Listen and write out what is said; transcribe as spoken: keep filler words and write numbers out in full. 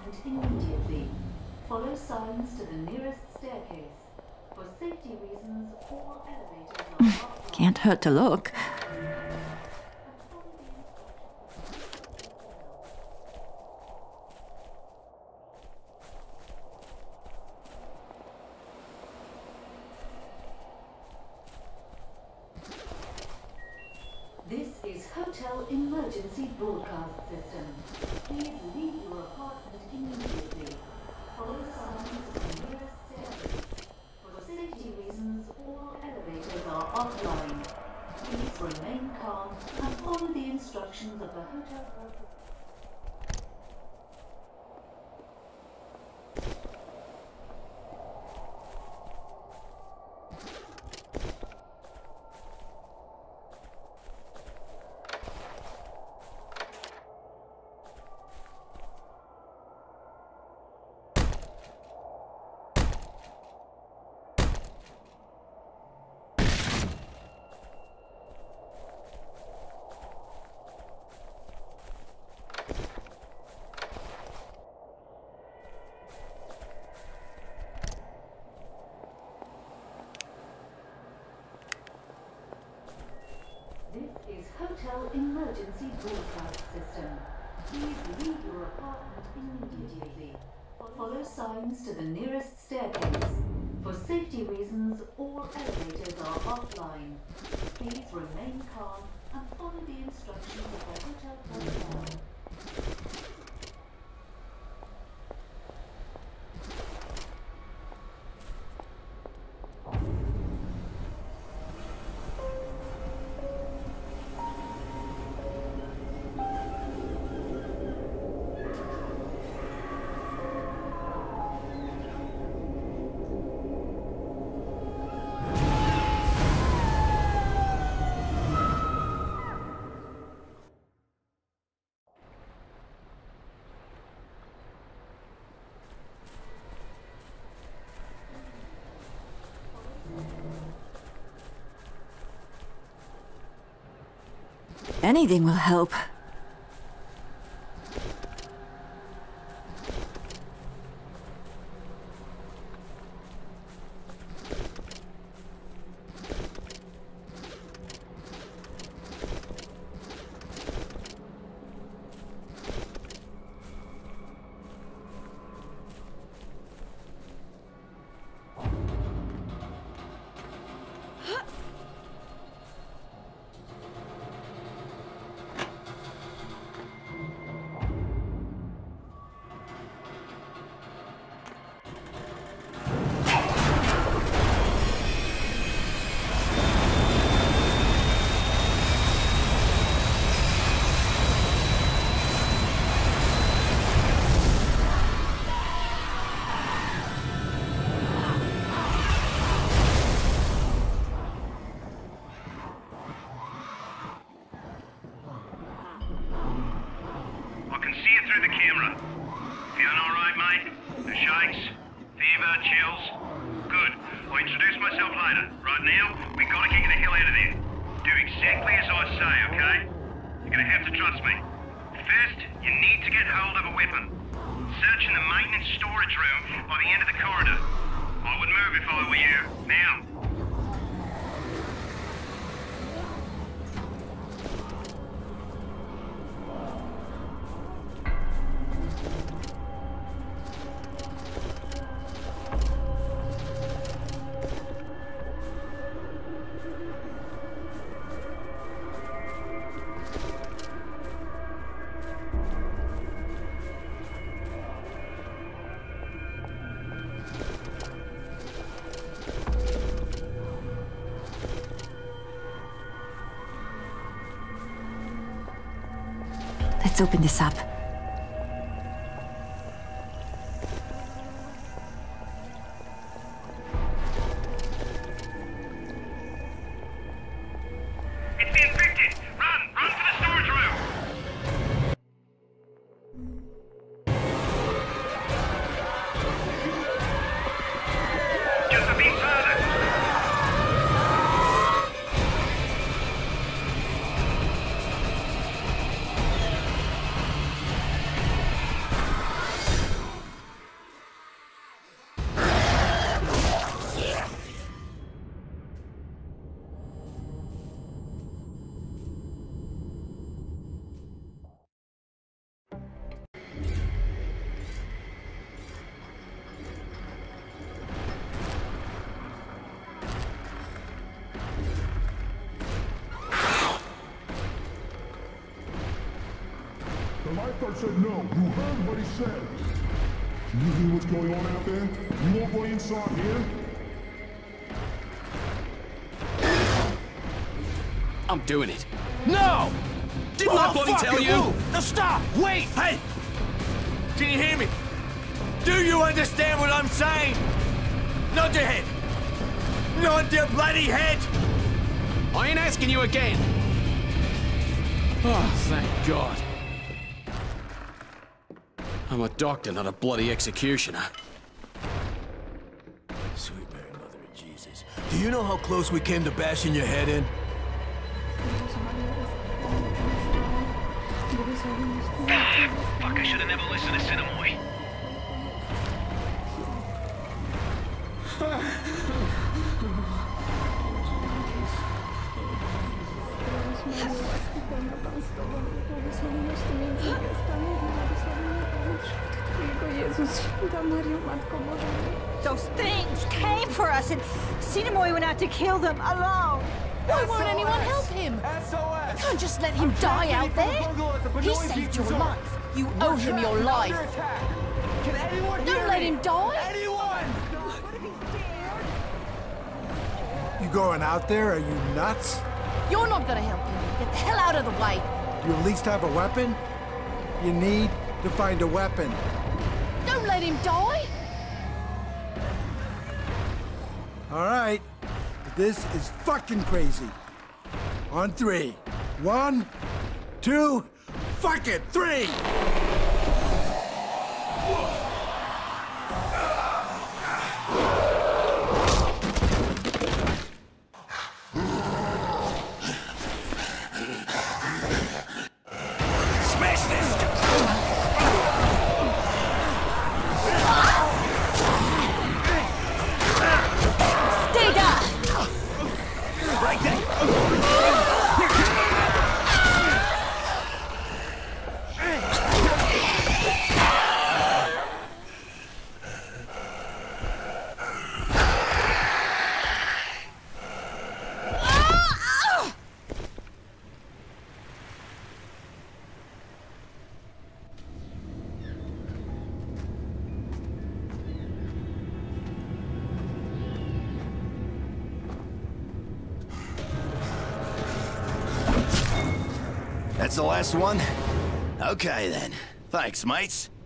apartment immediately. Follow signs to the nearest staircase. For safety reasons, all elevators are offline. Can't hurt to look. This is Hotel Emergency Broadcast System. Please leave your apartment immediately. Follow signs to the nearest staircase. For safety reasons, all elevators are offline. Please remain calm and follow the instructions of the hotel protocol. This is Hotel Emergency Broadcast System. Please leave your apartment immediately. Follow signs to the nearest staircase. For safety reasons, all elevators are offline. Please remain calm and follow the instructions of the hotel personnel. Anything will help. Let's open this up. The lifeguard said no. You heard what he said. You hear what's going on out there? You won't go inside here? I'm doing it. No! Didn't I bloody tell you? Move. Now stop! Wait! Hey! Can you hear me? Do you understand what I'm saying? Nod your head! Nod your bloody head! I ain't asking you again. Oh, thank God. I'm a doctor, not a bloody executioner. Sweet Mary, Mother of Jesus. Do you know how close we came to bashing your head in? Fuck, I should have never listened to Sinamoi. Those things came for us, and Sinamoi went out to kill them alone. Why won't anyone help him? You can't just let him die out there. He saved your life. You owe him your life. Don't let him die. You going out there? Are you nuts? You're not gonna help him. Get the hell out of the way. You at least have a weapon? You need to find a weapon. Don't let him die. All right. This is fucking crazy. On three. One, two, fuck it, three! Smash this! Stay down! Right there! That's the last one? Okay, then. Thanks, mates.